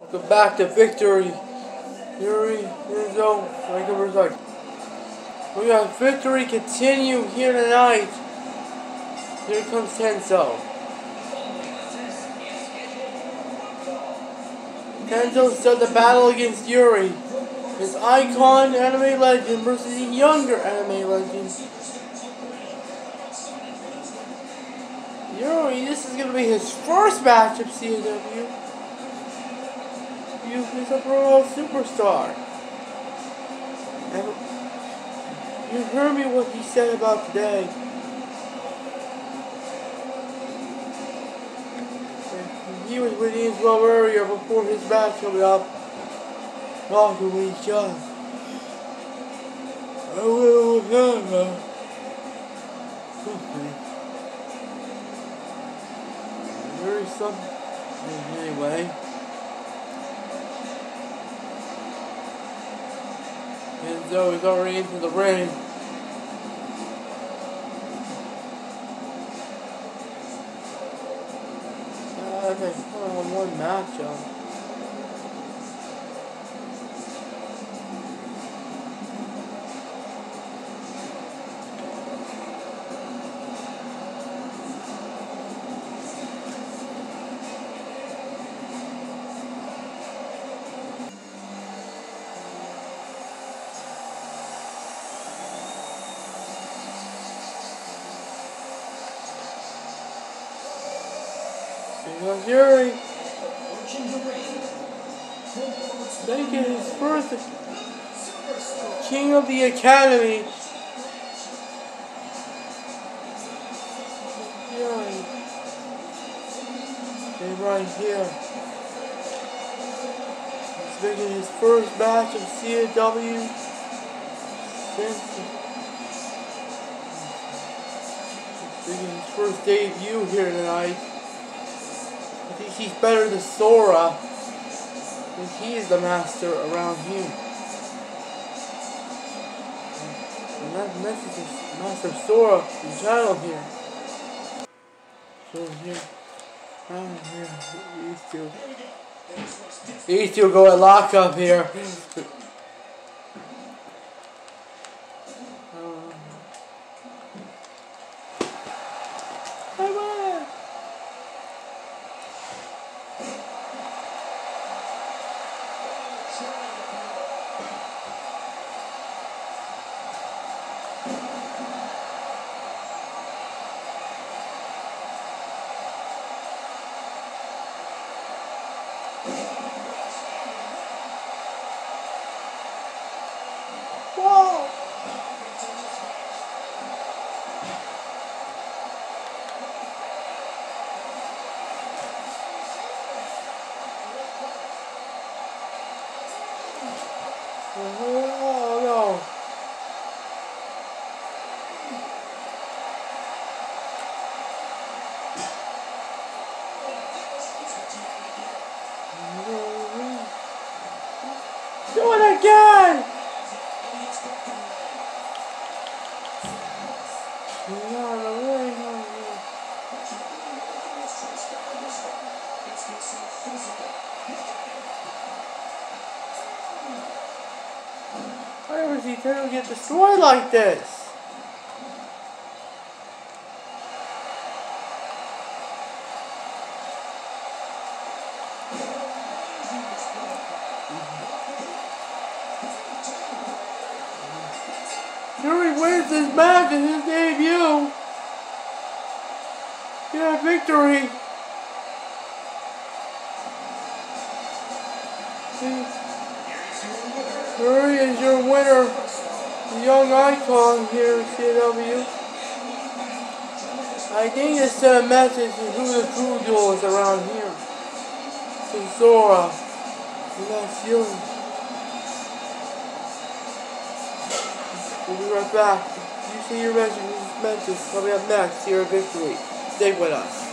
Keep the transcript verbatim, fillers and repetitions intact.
Go back to victory. Yuri, Enzo, like it was like. We got victory continue here tonight. Here comes Tenzo. Tenzo started the battle against Yuri. His icon anime legend versus a younger anime legend. Yuri, this is gonna be his first match of C A W. You is a pro superstar. And you heard me what he said about today. He was with Ian's well earlier before his match coming up. Talking with each other. I will have something. There is something. Anyway. Enzo is already into the ring. Uh, okay, on one matchup. Because Yuri making his first King of the Academy. Yuri is right here. He's making his first match of C A W since he's making his first debut here tonight. I think he's better than Sora. I think he is the master around here. And that message is Master Sora, the channel here. So here, down here, these two. These two go at lockup here. Whoa! Oh no! Do it again! Why was he trying to get destroyed like this? Yuri wins this match in his debut. Yeah, victory. Yuri is your winner, the young icon here at C A W. I think it sent a message to who the true duel is around here. To Sora. And that's you. We'll be right back. If you see your message, messages coming up next here at Victory. Stay with us.